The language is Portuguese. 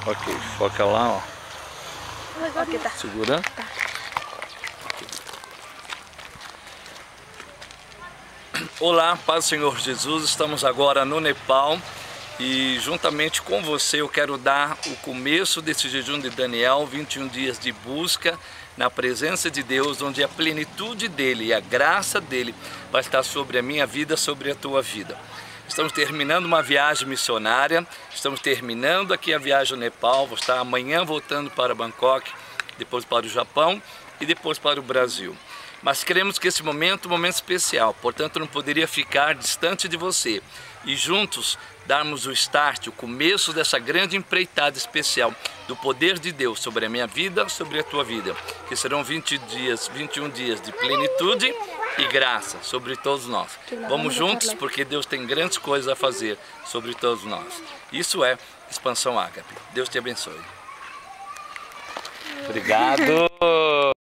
Ok, foca lá, ó. Aqui tá. Segura. Tá. Olá, paz do Senhor Jesus. Estamos agora no Nepal e juntamente com você eu quero dar o começo desse jejum de Daniel, 21 dias de busca na presença de Deus, onde a plenitude dele e a graça dele vai estar sobre a minha vida, sobre a tua vida. Estamos terminando uma viagem missionária, estamos terminando aqui a viagem ao Nepal, vou estar amanhã voltando para Bangkok, depois para o Japão e depois para o Brasil. Mas queremos que esse momento é um momento especial, portanto não poderia ficar distante de você. E juntos darmos o start, o começo dessa grande empreitada especial do poder de Deus sobre a minha vida, sobre a tua vida. Que serão 21 dias de plenitude e graça sobre todos nós. Vamos juntos porque Deus tem grandes coisas a fazer sobre todos nós. Isso é Expansão Ágape. Deus te abençoe. Obrigado.